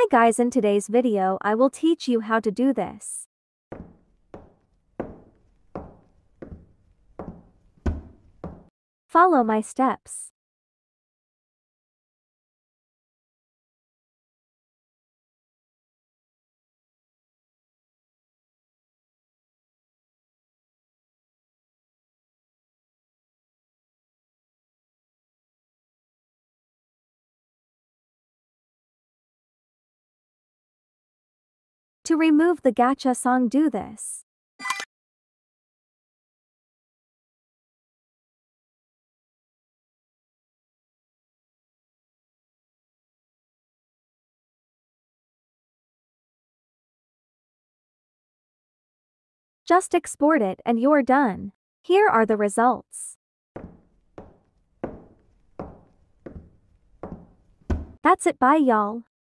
guys, in today's video I will teach you how to do this. Follow my steps. To remove the gacha song, do this. Just export it and you're done. Here are the results. That's it, bye y'all.